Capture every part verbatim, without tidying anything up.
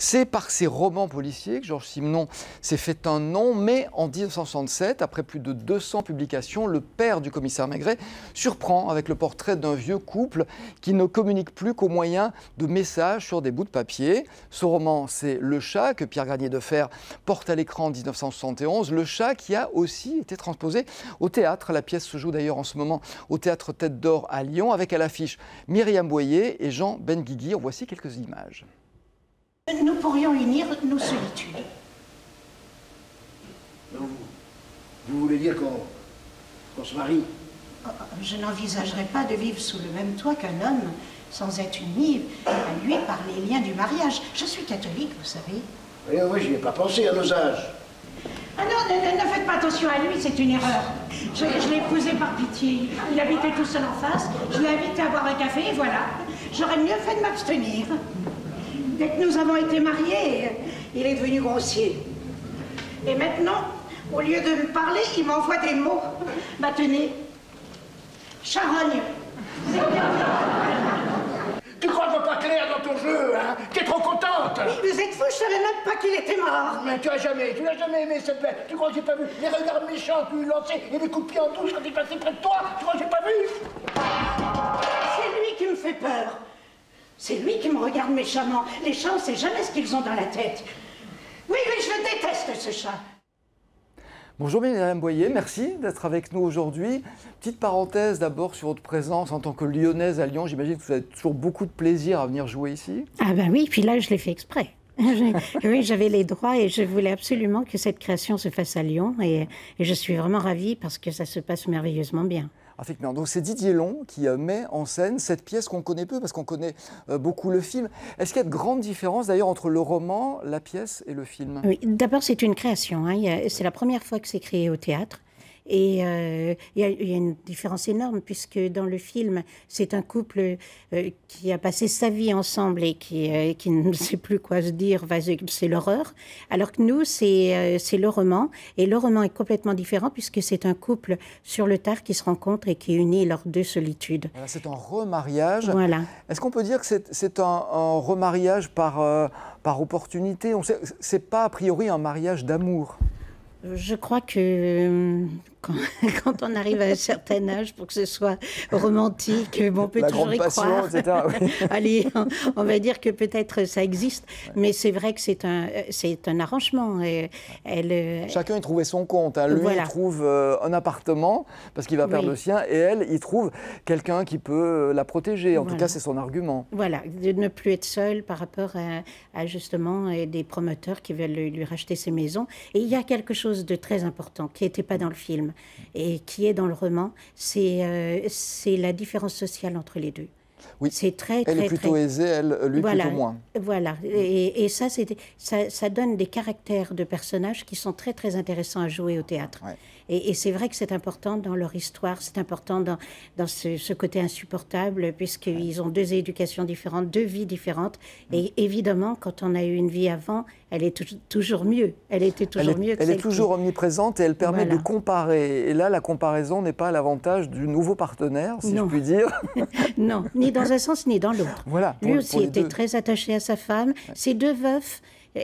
C'est par ses romans policiers que Georges Simenon s'est fait un nom, mais en mille neuf cent soixante-sept, après plus de deux cents publications, le père du commissaire Maigret surprend avec le portrait d'un vieux couple qui ne communique plus qu'au moyen de messages sur des bouts de papier. Ce roman, c'est Le Chat, que Pierre Granier de Fer porte à l'écran en mille neuf cent soixante et onze. Le Chat qui a aussi été transposé au théâtre. La pièce se joue d'ailleurs en ce moment au Théâtre Tête d'Or à Lyon, avec à l'affiche Myriam Boyer et Jean Benguigui. En voici quelques images. Nous pourrions unir nos solitudes. Non, vous, vous voulez dire qu'on qu'on se marie? Je n'envisagerais pas de vivre sous le même toit qu'un homme sans être uni à lui par les liens du mariage. Je suis catholique, vous savez. Oui, oui, je n'y ai pas pensé à nos âges. Ah non, ne, ne, ne faites pas attention à lui, c'est une erreur. Je, je l'ai épousé par pitié. Il habitait tout seul en face. Je l'ai invité à boire un café et voilà. J'aurais mieux fait de m'abstenir. Dès que nous avons été mariés, il est devenu grossier. Et maintenant, au lieu de me parler, il m'envoie des mots. Bah tenez, charogne. Tu crois que pas clair dans ton jeu, hein? T'es trop contente. Mais vous êtes fou, je savais même pas qu'il était mort. Mais tu as jamais, tu n'as jamais aimé cette bête. Tu crois que j'ai pas vu les regards méchants que lui lançaient et les coups de pied en douce quand il passait près de toi? Tu crois que j'ai pas vu? C'est lui qui me fait peur. C'est lui qui me regarde méchamment. Les chats, on sait jamais ce qu'ils ont dans la tête. Oui, oui, je déteste ce chat. Bonjour Myriam Boyer, merci d'être avec nous aujourd'hui. Petite parenthèse d'abord sur votre présence en tant que Lyonnaise à Lyon. J'imagine que vous avez toujours beaucoup de plaisir à venir jouer ici. Ah ben oui, puis là je l'ai fait exprès. Oui, j'avais les droits et je voulais absolument que cette création se fasse à Lyon. Et, et je suis vraiment ravie parce que ça se passe merveilleusement bien. Effectivement. Donc c'est Didier Long qui met en scène cette pièce qu'on connaît peu parce qu'on connaît beaucoup le film. Est-ce qu'il y a de grandes différences d'ailleurs entre le roman, la pièce et le film? Oui, d'abord c'est une création. Hein. C'est la première fois que c'est créé au théâtre. Et euh, il, y a, il y a une différence énorme puisque dans le film, c'est un couple euh, qui a passé sa vie ensemble et qui, euh, qui ne sait plus quoi se dire, c'est l'horreur. Alors que nous, c'est euh, c'est le roman. Et le roman est complètement différent puisque c'est un couple sur le tard qui se rencontre et qui unit leurs deux solitudes. Voilà, c'est un remariage. Voilà. Est-ce qu'on peut dire que c'est un, un remariage par, euh, par opportunité? Ce n'est pas a priori un mariage d'amour? Je crois que quand, quand on arrive à un certain âge, pour que ce soit romantique, bon, on peut La toujours y passion, croire. et cetera, oui. Allez, on, on va dire que peut-être ça existe, ouais. Mais c'est vrai que c'est un, c'est un arrangement. Et, elle, Chacun y trouvait son compte. Hein. Lui, voilà. Il trouve euh, un appartement parce qu'il va perdre oui. le sien, et elle, il trouve quelqu'un qui peut la protéger. En voilà. tout cas, c'est son argument. Voilà, de ne plus être seule par rapport à, à justement des promoteurs qui veulent lui racheter ses maisons. Et il y a quelque chose de très important qui n'était pas dans le film et qui est dans le roman, c'est euh, c'est la différence sociale entre les deux. Oui, c'est très, elle très, est plutôt très... aisée, elle, lui voilà, plutôt moins. Voilà, et, et ça, ça, ça donne des caractères de personnages qui sont très très intéressants à jouer au théâtre. Ouais. Et, et c'est vrai que c'est important dans leur histoire, c'est important dans, dans ce, ce côté insupportable, puisqu'ils ont deux éducations différentes, deux vies différentes. Mm. Et évidemment, quand on a eu une vie avant, elle est toujours mieux. Elle était toujours elle est, mieux que Elle celle est toujours qui... omniprésente et elle permet voilà. de comparer. Et là, la comparaison n'est pas à l'avantage du nouveau partenaire, si non. je puis dire. Non, ni dans un sens ni dans l'autre. Voilà, lui aussi était deux. très attaché à sa femme. Ouais. Ces deux veufs,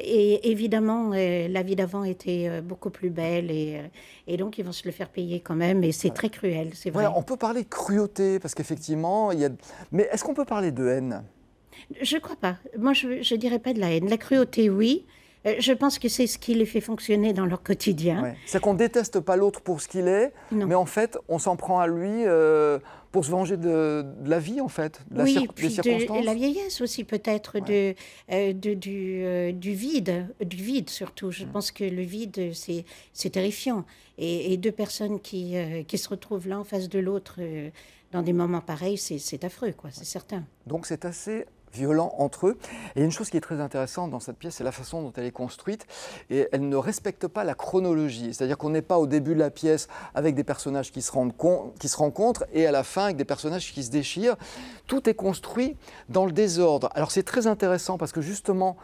et évidemment, euh, la vie d'avant était euh, beaucoup plus belle et, euh, et donc ils vont se le faire payer quand même. Et c'est ouais. très cruel, c'est vrai. Voilà, on peut parler de cruauté parce qu'effectivement, il y a. Mais est-ce qu'on peut parler de haine? Je ne crois pas. Moi, je ne dirais pas de la haine. La cruauté, oui. Je pense que c'est ce qui les fait fonctionner dans leur quotidien. Ouais. C'est qu'on ne déteste pas l'autre pour ce qu'il est, non. mais en fait, on s'en prend à lui euh, pour se venger de, de la vie, en fait, de oui, la cir puis des circonstances. De la vieillesse aussi, peut-être, ouais. de, euh, de, du, euh, du vide, du vide surtout. Je mmh. pense que le vide, c'est terrifiant. Et, et deux personnes qui, euh, qui se retrouvent là en face de l'autre euh, dans des moments pareils, c'est affreux, quoi, c'est certain. Donc c'est assez violents entre eux. Et une chose qui est très intéressante dans cette pièce, c'est la façon dont elle est construite. Et elle ne respecte pas la chronologie. C'est-à-dire qu'on n'est pas au début de la pièce avec des personnages qui se, rendent qui se rencontrent et à la fin avec des personnages qui se déchirent. Tout est construit dans le désordre. Alors c'est très intéressant parce que justement,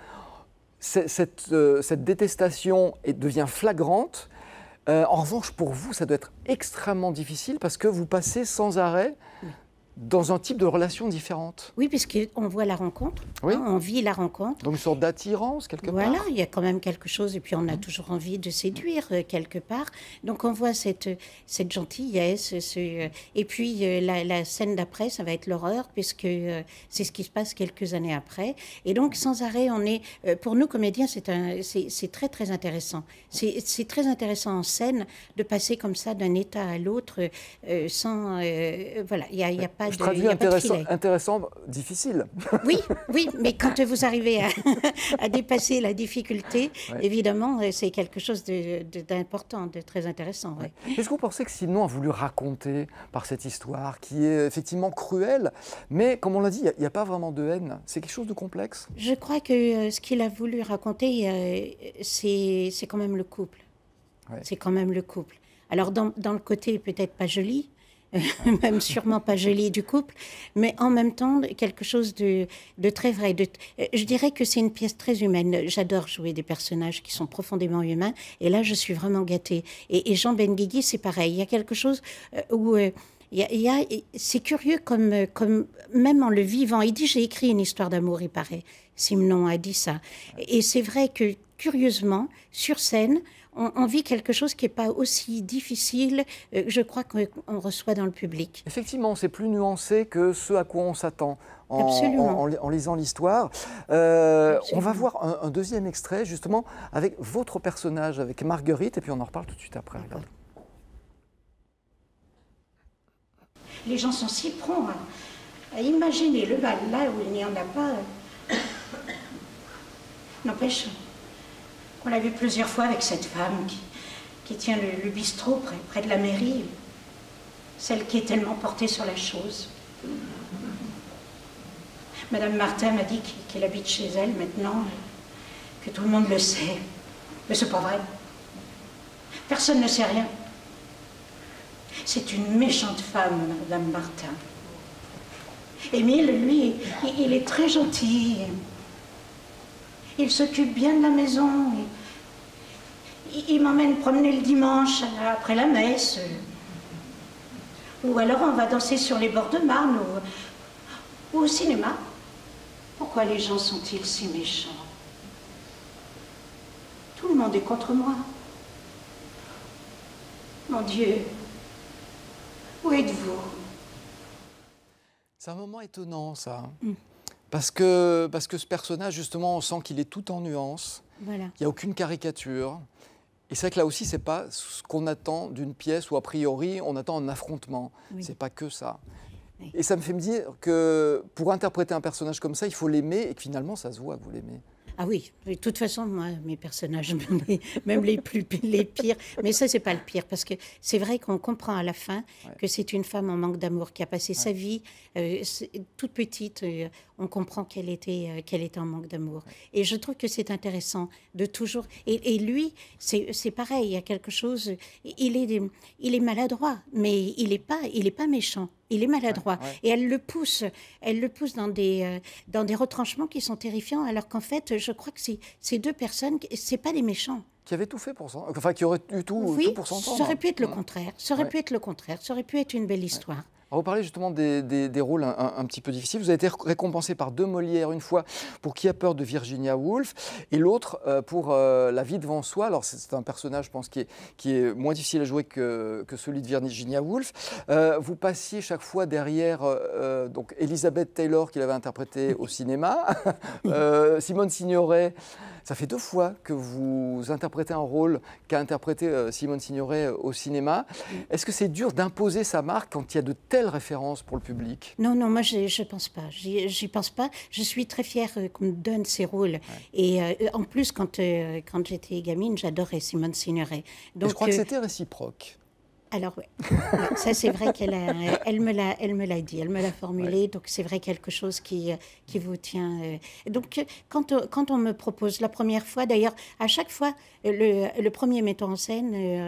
cette, euh, cette détestation est, devient flagrante. Euh, en revanche, pour vous, ça doit être extrêmement difficile parce que vous passez sans arrêt dans un type de relation différente. Oui, puisqu'on voit la rencontre, oui. hein, on vit la rencontre. Donc une sorte d'attirance, quelque voilà, part. Voilà, il y a quand même quelque chose, et puis on a mmh. toujours envie de séduire, euh, quelque part. Donc on voit cette, cette gentillesse, ce, et puis euh, la, la scène d'après, ça va être l'horreur, puisque euh, c'est ce qui se passe quelques années après. Et donc sans arrêt, on est, euh, pour nous comédiens, c'est très très intéressant. C'est très intéressant en scène de passer comme ça d'un état à l'autre, euh, sans, euh, voilà, il n'y a, y a pas Je de traduis intéressant, intéressant, difficile. Oui, oui, mais quand vous arrivez à, à dépasser la difficulté, ouais. évidemment, c'est quelque chose d'important, de, de, de très intéressant. Ouais. Ouais. Est-ce que vous pensez que Simenon a voulu raconter par cette histoire, qui est effectivement cruelle, mais comme on l'a dit, il n'y a, a pas vraiment de haine, c'est quelque chose de complexe? Je crois que euh, ce qu'il a voulu raconter, euh, c'est quand même le couple. Ouais. C'est quand même le couple. Alors, dans, dans le côté peut-être pas joli, même sûrement pas joli du couple, mais en même temps quelque chose de, de très vrai. De, je dirais que c'est une pièce très humaine. J'adore jouer des personnages qui sont profondément humains, et là je suis vraiment gâtée. Et, et Jean Benguigui, c'est pareil. Il y a quelque chose où euh, il y a, il y a, c'est curieux comme, comme même en le vivant. Il dit j'ai écrit une histoire d'amour, il paraît. Simenon a dit ça. Et c'est vrai que curieusement, sur scène, On, on vit quelque chose qui n'est pas aussi difficile, euh, je crois, qu'on reçoit dans le public. Effectivement, c'est plus nuancé que ce à quoi on s'attend en, en, en, en lisant l'histoire. Euh, on va voir un, un deuxième extrait, justement, avec votre personnage, avec Marguerite, et puis on en reparle tout de suite après. Regardez. Les gens sont si prompts à, à imaginer le mal là où il n'y en a pas. N'empêche... On l'a vu plusieurs fois avec cette femme qui, qui tient le, le bistrot près, près de la mairie. Celle qui est tellement portée sur la chose. Madame Martin m'a dit qu'elle habite chez elle maintenant, que tout le monde le sait. Mais c'est pas vrai. Personne ne sait rien. C'est une méchante femme, Madame Martin. Émile, lui, il, il est très gentil. Il s'occupe bien de la maison. Il, il m'emmène promener le dimanche après la messe. Ou alors on va danser sur les bords de Marne ou, ou au cinéma. Pourquoi les gens sont-ils si méchants? Tout le monde est contre moi. Mon Dieu, où êtes-vous? C'est un moment étonnant, ça. Mm. Parce que, parce que ce personnage, justement, on sent qu'il est tout en nuances. Voilà. Il n'y a aucune caricature. Et c'est vrai que là aussi, ce n'est pas ce qu'on attend d'une pièce où, a priori, on attend un affrontement. Oui. Ce n'est pas que ça. Oui. Et ça me fait me dire que pour interpréter un personnage comme ça, il faut l'aimer et que finalement, ça se voit que vous l'aimez. Ah oui, de toute façon, moi, mes personnages, même les, même les plus les pires, mais ça, c'est pas le pire, parce que c'est vrai qu'on comprend à la fin ouais. que c'est une femme en manque d'amour qui a passé ouais. sa vie euh, toute petite. Euh, on comprend qu'elle était, euh, qu'elle était en manque d'amour. Ouais. Et je trouve que c'est intéressant de toujours... Et, et lui, c'est pareil, il y a quelque chose... Il est, il est maladroit, mais il n'est pas, il est pas méchant. Il est maladroit. Ouais, ouais. Et elle le pousse, elle le pousse dans des, euh, dans des retranchements qui sont terrifiants, alors qu'en fait, je crois que ces deux personnes, ce n'est pas des méchants. Qui avaient tout fait pour ça, enfin qui auraient eu tout, oui, tout pour s'entendre. Ça aurait pu être le ouais. contraire, ça aurait ouais. pu être le contraire, ça aurait pu être une belle histoire. Ouais. Alors, vous parlez justement des, des, des rôles un, un, un petit peu difficiles. Vous avez été récompensé par deux Molières, une fois pour Qui a peur de Virginia Woolf et l'autre euh, pour euh, La vie devant soi. Alors c'est un personnage, je pense, qui est, qui est moins difficile à jouer que, que celui de Virginia Woolf. Euh, vous passiez chaque fois derrière euh, donc Elizabeth Taylor, qui l'avait interprétée au cinéma, euh, Simone Signoret. Ça fait deux fois que vous interprétez un rôle qu'a interprété euh, Simone Signoret euh, au cinéma. Est-ce que c'est dur d'imposer sa marque quand il y a de telles références pour le public? Non, non, moi je ne pense pas. J'y pense pas. Je suis très fière euh, qu'on me donne ces rôles. Ouais. Et euh, en plus, quand, euh, quand j'étais gamine, j'adorais Simone Signoret. Donc, Et je crois euh, que c'était réciproque. Alors oui, ouais, ça c'est vrai qu'elle elle me l'a, elle me l'a dit, elle me l'a formulé, ouais. donc c'est vrai quelque chose qui, qui vous tient. Donc quand, quand on me propose la première fois, d'ailleurs à chaque fois, le, le premier metteur en scène, euh,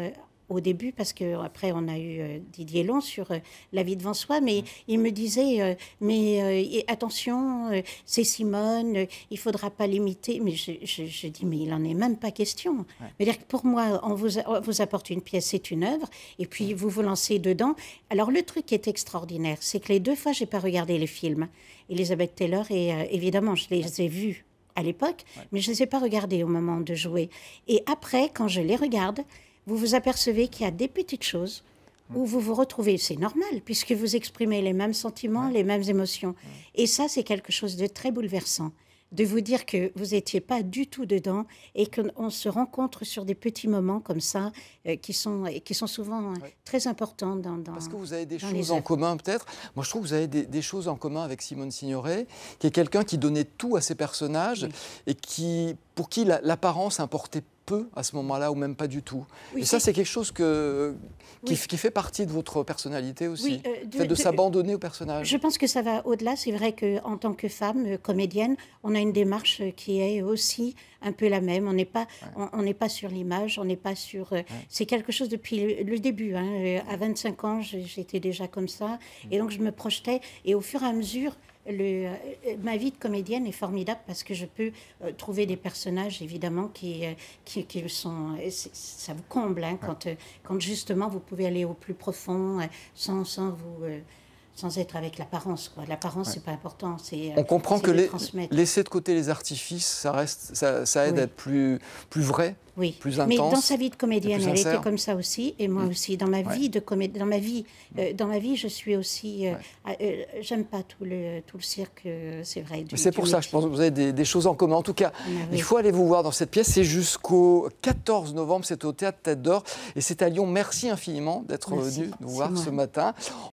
au début, parce qu'après on a eu euh, Didier Long sur euh, La vie devant soi, mais il me disait, euh, mais euh, attention, euh, c'est Simone, euh, il ne faudra pas l'imiter. Mais je, je, je dis, mais il n'en est même pas question. Ouais. C'est-à-dire que pour moi, on vous, on vous apporte une pièce, c'est une œuvre, et puis vous vous lancez dedans. Alors le truc qui est extraordinaire, c'est que les deux fois, je n'ai pas regardé les films. Elizabeth Taylor, et euh, évidemment, je les ai vus à l'époque, ouais. mais je ne les ai pas regardés au moment de jouer. Et après, quand je les regarde, vous vous apercevez qu'il y a des petites choses où vous vous retrouvez. C'est normal, puisque vous exprimez les mêmes sentiments, ouais. les mêmes émotions. Ouais. Et ça, c'est quelque chose de très bouleversant, de vous dire que vous n'étiez pas du tout dedans et qu'on se rencontre sur des petits moments comme ça, euh, qui, sont, qui sont souvent ouais. très importants dans, dans Parce que vous avez des choses en commun, peut-être. Moi, je trouve que vous avez des, des choses en commun avec Simone Signoret, qui est quelqu'un qui donnait tout à ses personnages oui. et qui, pour qui la, l'apparence importait peu à ce moment-là, ou même pas du tout. Oui, et ça, c'est quelque chose que, qui, oui. qui fait partie de votre personnalité aussi, oui, euh, de, le fait de, de s'abandonner au personnage. Je pense que ça va au-delà. C'est vrai qu'en tant que femme, euh, comédienne, on a une démarche qui est aussi un peu la même. On n'est pas, ouais. on, on n'est pas sur l'image, on n'est pas sur... Euh, ouais. C'est quelque chose depuis le, le début. Hein. À vingt-cinq ans, j'étais déjà comme ça. Mmh. Et donc, je me projetais. Et au fur et à mesure... Le, euh, ma vie de comédienne est formidable parce que je peux euh, trouver des personnages, évidemment, qui, euh, qui, qui sont... Ça vous comble, hein, quand, euh, quand justement vous pouvez aller au plus profond euh, sans, sans vous... Euh, sans être avec l'apparence. L'apparence, ouais. c'est pas important. C'est, on comprend que les, laisser de côté les artifices, ça, reste, ça, ça aide oui. à être plus, plus vrai, oui. plus intense. Mais dans sa vie de comédienne, elle était comme ça aussi, et moi mmh. aussi. Dans ma ouais. vie de comédienne, dans ma vie, mmh. euh, dans ma vie, je suis aussi. Euh, ouais. euh, j'aime pas tout le tout le cirque, c'est vrai. Du, c'est pour du ça, je pense que vous avez des, des choses en commun. En tout cas, ah, oui. il faut aller vous voir dans cette pièce. C'est jusqu'au quatorze novembre. C'est au Théâtre Tête d'Or, et c'est à Lyon. Merci infiniment d'être venu nous voir ce matin.